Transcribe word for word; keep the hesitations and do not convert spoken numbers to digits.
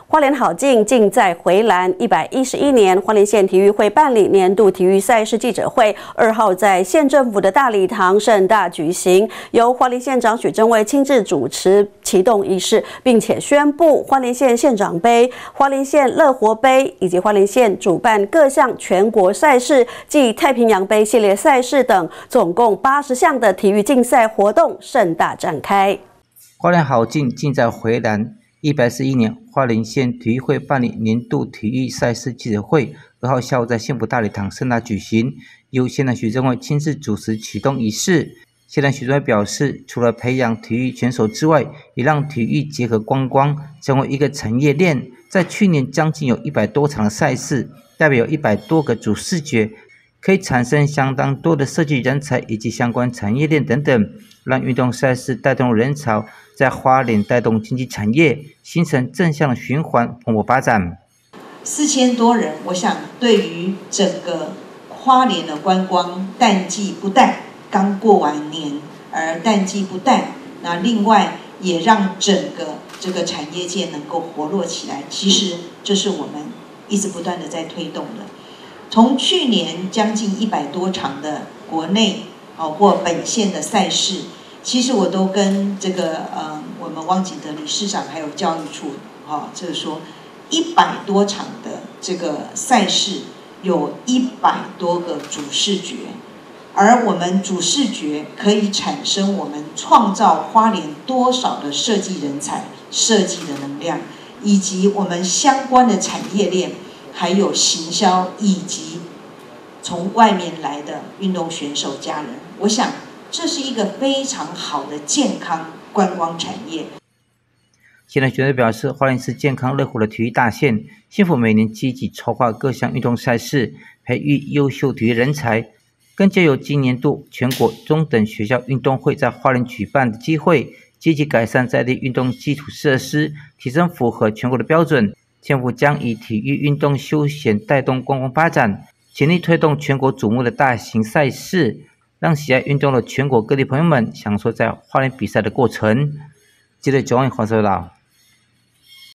花莲好境，境在回蓝。一百一十一年，花莲县体育会办理年度体育赛事记者会，二号在县政府的大礼堂盛大举行，由花莲县长许正蔚亲自主持启动仪式，并且宣布花莲县县长杯、花莲县乐活杯以及花莲县主办各项全国赛事暨太平洋杯系列赛事等，总共八十项的体育竞赛活动盛大展开。 花莲好境，境在回蓝。一百一十一年，花莲县体育会办理年度体育赛事记者会，二号下午在县府大礼堂盛大举行，由县长许正蔚亲自主持启动仪式。县长许正蔚表示，除了培养体育选手之外，也让体育结合观光，成为一个产业链。在去年将近有一百多场的赛事，代表有一百多个主视觉，可以产生相当多的设计人才以及相关产业链等等，让运动赛事带动人潮，在花莲带动经济产业，形成正向的循环，蓬勃发展。 四千多人，我想对于整个花莲的观光淡季不淡，刚过完年而淡季不淡，那另外也让整个这个产业界能够活络起来。其实这是我们一直不断的在推动的。从去年将近一百多场的国内哦或本县的赛事，其实我都跟这个呃我们汪景德理事长还有教育处哦，就是说一百多场的这个赛事，有一百多个主视觉，而我们主视觉可以产生我们创造花莲多少的设计人才、设计的能量，以及我们相关的产业链。还有行销以及从外面来的运动选手家人，我想这是一个非常好的健康观光产业。 县长许正蔚表示，花莲是健康乐活的体育大县，县府每年积极筹划各项运动赛事，培育优秀体育人才，更借由今年度全国中等学校运动会在花莲举办的机会，积极改善在地运动基础设施，提升符合全国的标准。县府将以体育运动休闲带动观光发展，全力推动全国瞩目的大型赛事，让喜爱运动的全国各地朋友们享受在花莲比赛的过程。记者九万华收到。